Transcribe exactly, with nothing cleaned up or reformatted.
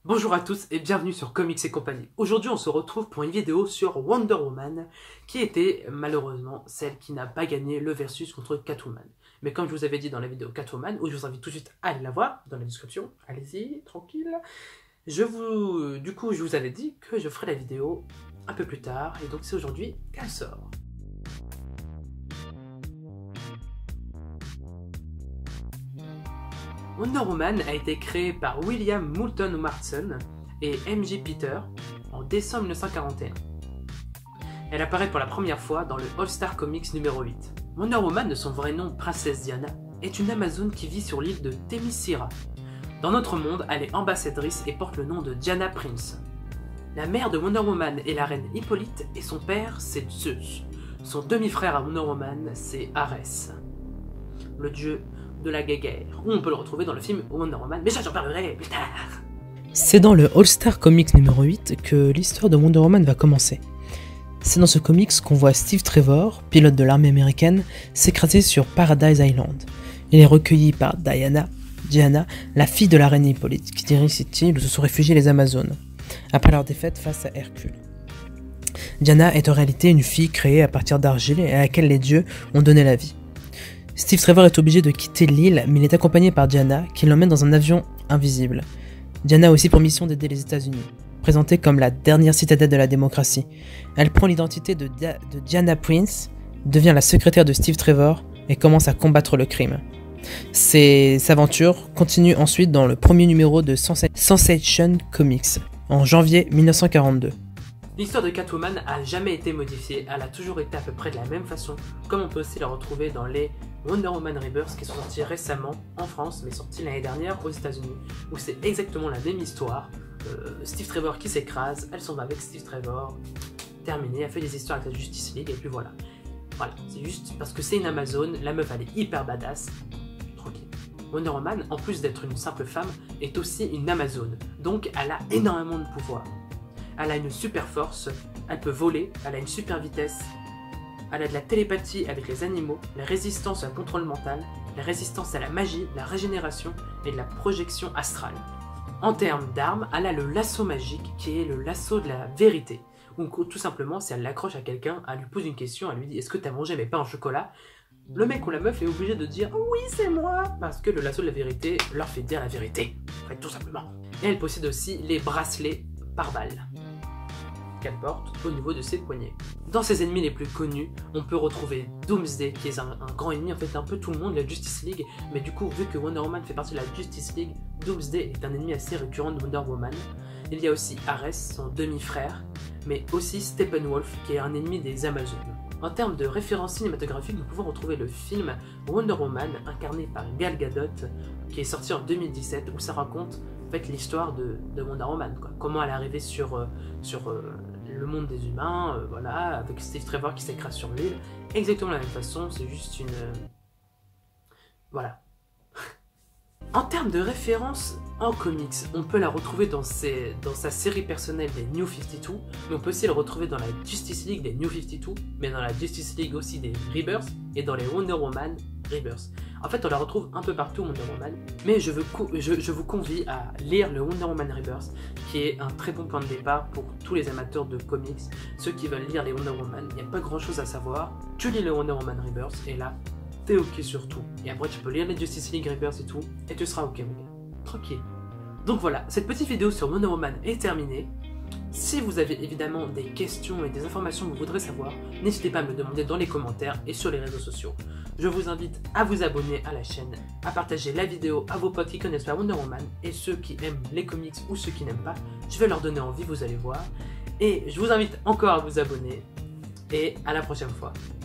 Bonjour à tous et bienvenue sur Comics et compagnie. Aujourd'hui on se retrouve pour une vidéo sur Wonder Woman qui était malheureusement celle qui n'a pas gagné le versus contre Catwoman. Mais comme je vous avais dit dans la vidéo Catwoman, où je vous invite tout de suite à aller la voir dans la description, allez-y, tranquille. Je vous, du coup je vous avais dit que je ferai la vidéo un peu plus tard et donc c'est aujourd'hui qu'elle sort. Wonder Woman a été créée par William Moulton Marston et M J Peter en décembre mille neuf cent quarante et un. Elle apparaît pour la première fois dans le All-Star Comics numéro huit. Wonder Woman, de son vrai nom Princesse Diana, est une Amazone qui vit sur l'île de Themyscira. Dans notre monde, elle est ambassadrice et porte le nom de Diana Prince. La mère de Wonder Woman est la reine Hippolyte et son père c'est Zeus. Son demi-frère à Wonder Woman c'est Arès, le dieu de la guerre, où on peut le retrouver dans le film Wonder Woman, mais ça j'en parlerai plus tard. C'est dans le All-Star Comics numéro huit que l'histoire de Wonder Woman va commencer. C'est dans ce comics qu'on voit Steve Trevor, pilote de l'armée américaine, s'écraser sur Paradise Island. Il est recueilli par Diana, Diana, la fille de la reine Hippolyte, qui dirige cette île où se sont réfugiés les Amazones, après leur défaite face à Hercule. Diana est en réalité une fille créée à partir d'argile et à laquelle les dieux ont donné la vie. Steve Trevor est obligé de quitter l'île, mais il est accompagné par Diana, qui l'emmène dans un avion invisible. Diana a aussi pour mission d'aider les États-Unis, présentée comme la dernière citadelle de la démocratie. Elle prend l'identité de, Dia de Diana Prince, devient la secrétaire de Steve Trevor et commence à combattre le crime. Ces aventures continuent ensuite dans le premier numéro de Sensa Sensation Comics, en janvier mille neuf cent quarante-deux. L'histoire de Catwoman a jamais été modifiée, elle a toujours été à peu près de la même façon, comme on peut aussi la retrouver dans les Wonder Woman Rebirth qui sont sortis récemment en France, mais sortis l'année dernière aux États-Unis, où c'est exactement la même histoire. Euh, Steve Trevor qui s'écrase, elle s'en va avec Steve Trevor, terminé, elle fait des histoires avec la Justice League, et puis voilà. Voilà, c'est juste parce que c'est une Amazone, la meuf elle est hyper badass, tranquille. Wonder Woman, en plus d'être une simple femme, est aussi une Amazone, donc elle a énormément de pouvoir. Elle a une super force, elle peut voler, elle a une super vitesse, elle a de la télépathie avec les animaux, la résistance à un contrôle mental, la résistance à la magie, la régénération et de la projection astrale. En termes d'armes, elle a le lasso magique qui est le lasso de la vérité. Ou tout simplement, si elle l'accroche à quelqu'un, elle lui pose une question, elle lui dit « Est-ce que tu as mangé mes pains au chocolat ?» Le mec ou la meuf est obligé de dire « Oui, c'est moi !» parce que le lasso de la vérité leur fait dire la vérité, en fait, tout simplement. Et elle possède aussi les bracelets par balle qu'elle porte au niveau de ses poignets. Dans ses ennemis les plus connus, on peut retrouver Doomsday, qui est un, un grand ennemi, en fait un peu tout le monde, la Justice League, mais du coup, vu que Wonder Woman fait partie de la Justice League, Doomsday est un ennemi assez récurrent de Wonder Woman. Il y a aussi Arès, son demi-frère, mais aussi Steppenwolf, qui est un ennemi des Amazones. En termes de références cinématographiques, nous pouvons retrouver le film Wonder Woman, incarné par Gal Gadot, qui est sorti en deux mille dix-sept, où ça raconte en fait, l'histoire de, de Wonder Woman, quoi. Comment elle est arrivée sur, euh, sur euh, le monde des humains, euh, voilà, avec Steve Trevor qui s'écrase sur l'île. Exactement de la même façon, c'est juste une... Euh... Voilà. En termes de référence en comics, on peut la retrouver dans, ses, dans sa série personnelle des New cinquante-deux, mais on peut aussi la retrouver dans la Justice League des New cinquante-deux, mais dans la Justice League aussi des Rebirth et dans les Wonder Woman Rebirth. En fait, on la retrouve un peu partout, Wonder Woman, mais je, veux je, je vous convie à lire le Wonder Woman Rebirth, qui est un très bon point de départ pour tous les amateurs de comics, ceux qui veulent lire les Wonder Woman. Il n'y a pas grand chose à savoir, tu lis le Wonder Woman Rebirth, et là, t'es ok sur tout. Et après, tu peux lire les Justice League Rebirth et tout, et tu seras ok, mon gars. Tranquille. Donc voilà, cette petite vidéo sur Wonder Woman est terminée. Si vous avez évidemment des questions et des informations que vous voudrez savoir, n'hésitez pas à me le demander dans les commentaires et sur les réseaux sociaux. Je vous invite à vous abonner à la chaîne, à partager la vidéo à vos potes qui connaissent pas Wonder Woman, et ceux qui aiment les comics ou ceux qui n'aiment pas, je vais leur donner envie, vous allez voir. Et je vous invite encore à vous abonner, et à la prochaine fois.